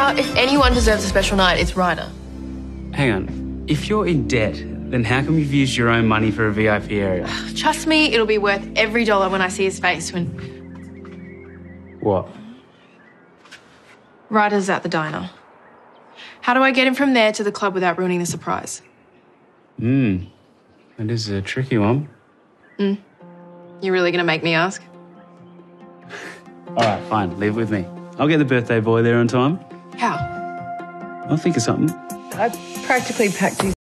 If anyone deserves a special night, it's Ryder. Hang on. If you're in debt, then how come you've used your own money for a VIP area? Trust me, it'll be worth every dollar when I see his face when What? Ryder's at the diner. How do I get him from there to the club without ruining the surprise? That is a tricky one. You really gonna make me ask? All right, fine. Leave it with me. I'll get the birthday boy there on time. How? I'll think of something. I practically packed you